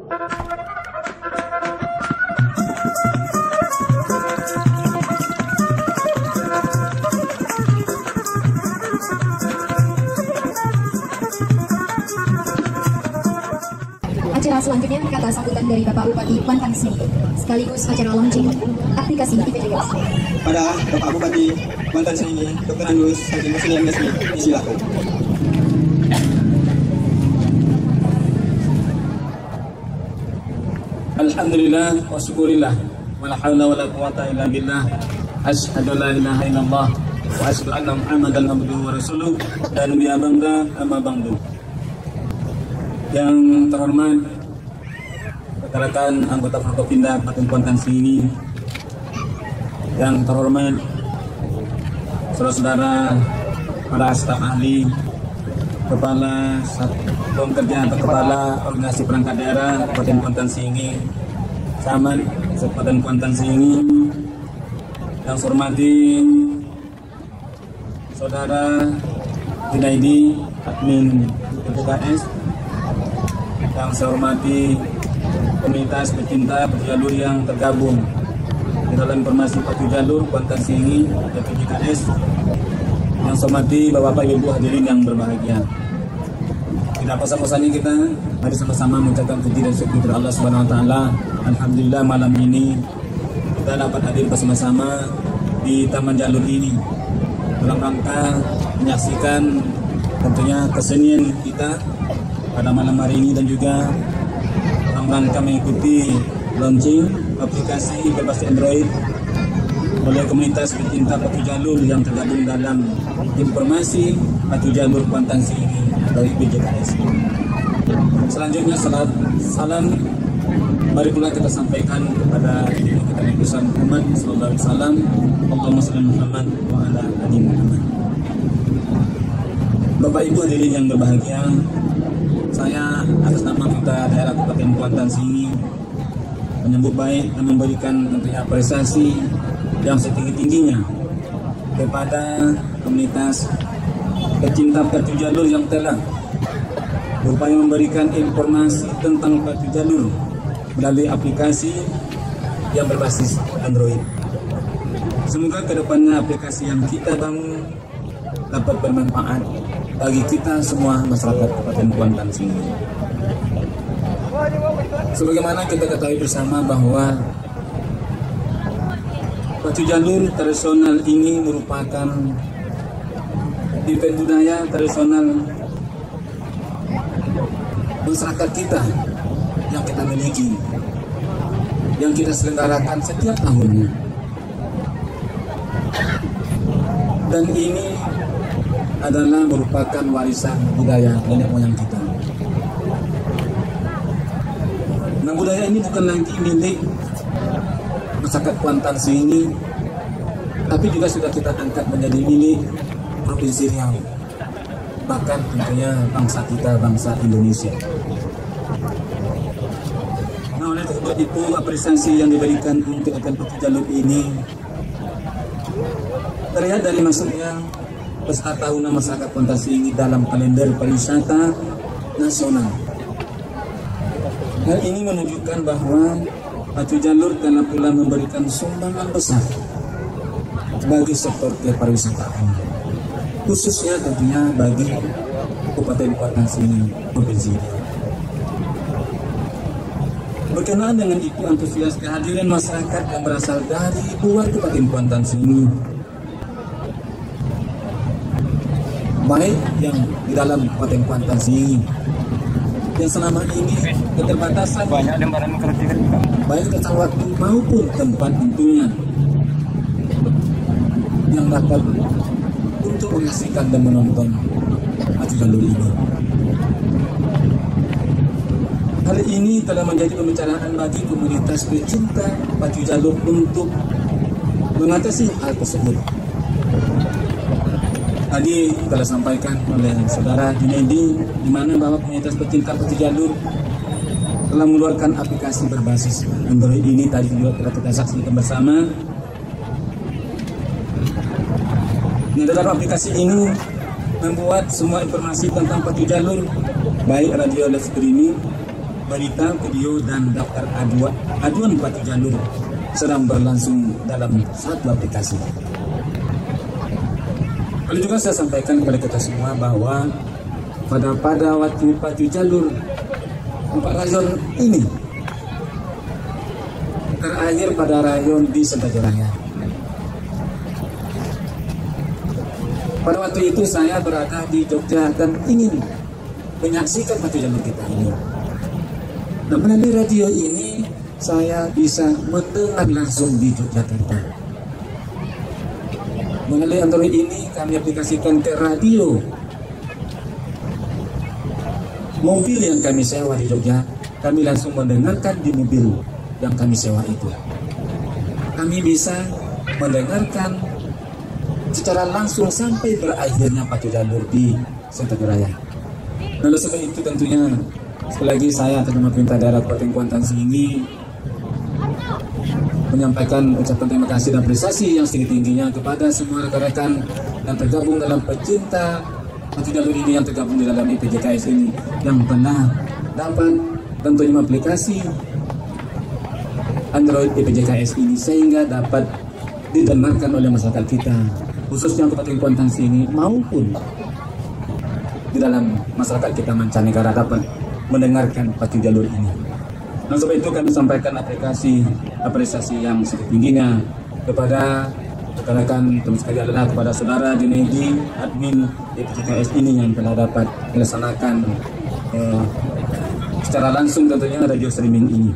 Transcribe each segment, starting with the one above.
Acara selanjutnya kata sambutan dari Bapak Bupati Kuantan Sengi, sekaligus acara launching aplikasi IPJS. Pada Bapak Bupati Kuantan Sengi, Dr. Andus Hakim Musliam Resmi, disilakan. Alhamdulillah wa syukurillah wa la hawla wa la quwata illa billah. Asyhadu la ilaha illallah wa asyhadu anna Muhammadan abduhu wa rasuluh. Dan biya bangda amma bangdu. Yang terhormat rekan-rekan anggota Forkopimda Kabupaten Kuantan Sengi, yang terhormat saudara-saudara para staf ahli, kepala satuan kerja atau kepala organisasi perangkat daerah Kabupaten Kuantan Sengi, camat Kabupaten Kuantan Sengi, yang saya hormati saudara Junaidi, admin PKS, yang saya hormati komunitas pecinta pejalur yang tergabung di dalam informasi Patu Jalur Kuantan Sengi dan PKS, yang saya hormati Bapak Ibu hadirin yang berbahagia. Tidak bosan-bosannya kita mari sama-sama mengucapkan puji dan syukur kepada Allah Subhanahu wa taala. Alhamdulillah malam ini kita dapat hadir bersama-sama di Taman Jalur ini dalam rangka menyaksikan tentunya kesenian kita pada malam hari ini, dan juga dalam rangka mengikuti launching aplikasi berbasis Android oleh komunitas pecinta Patu Jalur yang tergabung dalam informasi Patu Jalur Kuantan Sengi dari IPJS. Selanjutnya salam mari pula kita sampaikan kepada diri kita Nabi Muhammad sallallahu alaihi wasallam. Allahumma shalli Muhammad wa ala ali Muhammad. Bapak Ibu hadirin yang berbahagia, saya atas nama kita daerah Kabupaten Kuantan Sengi menyambut baik dan memberikan tentunya apresiasi yang setinggi-tingginya kepada komunitas pecinta Patu Jalur yang telah berupaya memberikan informasi tentang Patu Jalur melalui aplikasi yang berbasis Android. Semoga kedepannya aplikasi yang kita bangun dapat bermanfaat bagi kita semua masyarakat Kabupaten Kuantan Sengi. Sebagaimana kita ketahui bersama bahwa Patu Jalur tradisional ini merupakan event budaya tradisional masyarakat kita yang kita miliki, yang kita selenggarakan setiap tahunnya. Dan ini adalah merupakan warisan budaya nenek moyang kita. Nah, budaya ini bukan lagi milik masyarakat Kuantan Sengi, tapi juga sudah kita angkat menjadi milik Provinsi Riau, bahkan tentunya bangsa kita, bangsa Indonesia. Nah, oleh sebab itu apresiasi yang diberikan untuk event Patu Jalur ini terlihat dari masuknya peserta tahunan masyarakat Kuantan Sengi dalam kalender pariwisata nasional. Hal ini menunjukkan bahwa Patu Jalur telah pula memberikan sumbangan besar bagi sektor kepariwisataan, khususnya tentunya bagi Kabupaten Kuantan Sengi Provinsi Riau. Berkenaan dengan itu, antusias kehadiran masyarakat yang berasal dari luar Kabupaten Kuantan Sengi, baik yang di dalam Kabupaten Kuantan Sengi yang selama ini keterbatasan banyak lembaran kerja, baik tentang waktu maupun tempat tentunya, yang dapat untuk menyaksikan dan menonton Patu Jalur ini. Hal ini telah menjadi pembicaraan bagi komunitas pecinta Patu Jalur untuk mengatasi hal tersebut. Tadi telah sampaikan oleh saudara Junaidi, di mana bahwa komunitas pecinta Patu Jalur telah mengeluarkan aplikasi berbasis Android ini. Tadi juga telah kita saksikan bersama. Nah, dalam aplikasi ini membuat semua informasi tentang Patu Jalur, baik radio live streaming berita, video, dan daftar aduan pacu jalur sedang berlangsung dalam satu aplikasi. Lalu juga saya sampaikan kepada kita semua bahwa pada waktu pacu jalur 4 rayon ini terakhir pada rayon di Sentajoraya. Pada waktu itu saya berada di Jogja dan ingin menyaksikan pacu jalur kita ini. Nah, melalui radio ini saya bisa mendengar langsung di Yogyakarta. Melalui Android ini kami aplikasikan ke radio. Mobil yang kami sewa di Jogja, kami langsung mendengarkan di mobil yang kami sewa itu. Kami bisa mendengarkan secara langsung sampai berakhirnya pacu jalur di Sentajoraya. Lalu sebab itu tentunya sekali lagi saya atas nama Pemerintah Daerah Kabupaten Kuantan ini menyampaikan ucapan terima kasih dan apresiasi yang setinggi-tingginya kepada semua rekan-rekan yang tergabung dalam pecinta pacu jalur ini, yang tergabung di dalam IPJKS ini, yang telah dapat tentunya aplikasi Android IPJKS ini sehingga dapat didengarkan oleh masyarakat kita, khususnya Kabupaten Kuantan ini maupun di dalam masyarakat kita mancanegara dapat mendengarkan pacu jalur ini. Nah, sebab itu kami sampaikan apresiasi yang setingginya kepada rekan-rekan teman sekalian, adalah kepada saudara Junaidi, admin IPJKS ini yang telah dapat melaksanakan secara langsung tentunya radio streaming ini.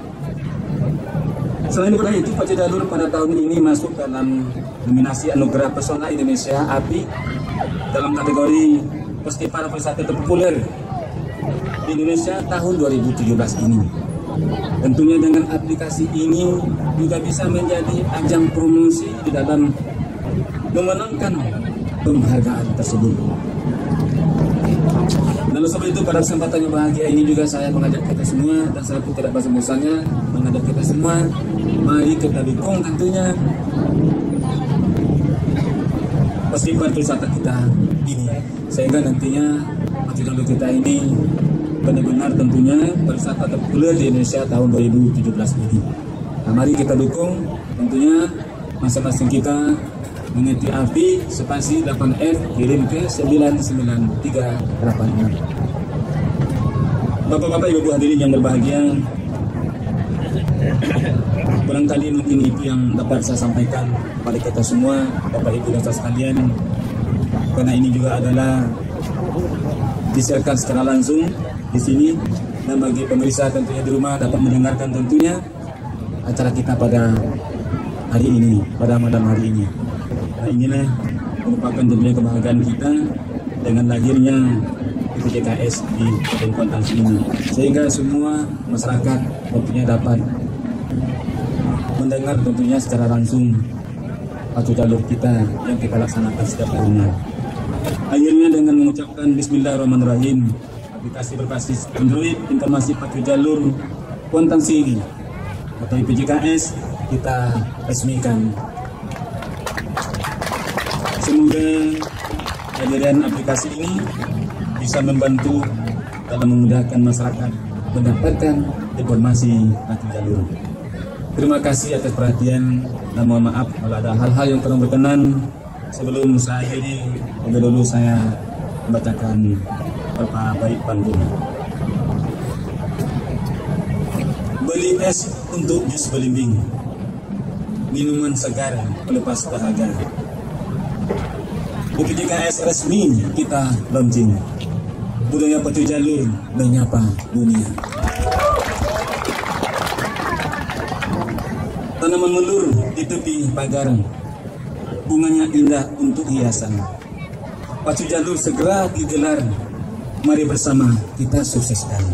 Selain daripada itu, pacu jalur pada tahun ini masuk dalam nominasi Anugerah Pesona Indonesia API dalam kategori Festival Wisata Terpopuler di Indonesia tahun 2017 ini. Tentunya dengan aplikasi ini juga bisa menjadi ajang promosi di dalam memenangkan penghargaan tersebut. Lalu sebab itu pada kesempatan yang bahagia ini juga saya mengajak kita semua, dan saya pun tidak bosan-bosannya mengajak kita semua, mari kita dukung tentunya festival wisata kita ini, sehingga nantinya pacu jalur kita ini benar-benar tentunya wisata terpopuler di Indonesia tahun 2017 ini. Nah, mari kita dukung tentunya masing-masing kita mengetik API spasi 8F kirim ke 99386. Bapak-bapak, ibu-ibu hadirin yang berbahagia, barangkali mungkin itu yang dapat saya sampaikan kepada kita semua, Bapak Ibu dan saudara sekalian, karena ini juga adalah disiarkan secara langsung di sini, dan bagi pemirsa tentunya di rumah dapat mendengarkan tentunya acara kita pada hari ini, pada malam hari ini. Nah, inilah merupakan tentunya kebahagiaan kita dengan lahirnya IPJKS di Kabupaten Kuantan ini, sehingga semua masyarakat tentunya dapat mendengar tentunya secara langsung pacu jalur kita yang kita laksanakan setiap tahunnya. Akhirnya dengan mengucapkan Bismillahirrahmanirrahim, aplikasi berbasis Android informasi pacu jalur Kuantan ini atau IPJKS kita resmikan. Semoga kehadiran aplikasi ini bisa membantu dalam memudahkan masyarakat mendapatkan informasi pacu jalur. Terima kasih atas perhatian dan mohon maaf kalau ada hal-hal yang kurang berkenan. Sebelum saya akhiri, lebih dulu saya membacakan beberapa bait pantun. Beli es untuk jus belimbing, minuman segar pelepas dahaga. IPJKS resmi kita launching, budaya pacu jalur menyapa dunia. Tanaman melur di tepi pagar, bunganya indah untuk hiasan. Pacu jalur segera digelar, mari bersama kita sukseskan.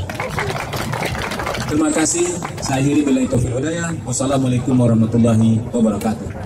Terima kasih. Saya akhiri billahi taufiq wal hidayah. Wassalamualaikum warahmatullahi wabarakatuh.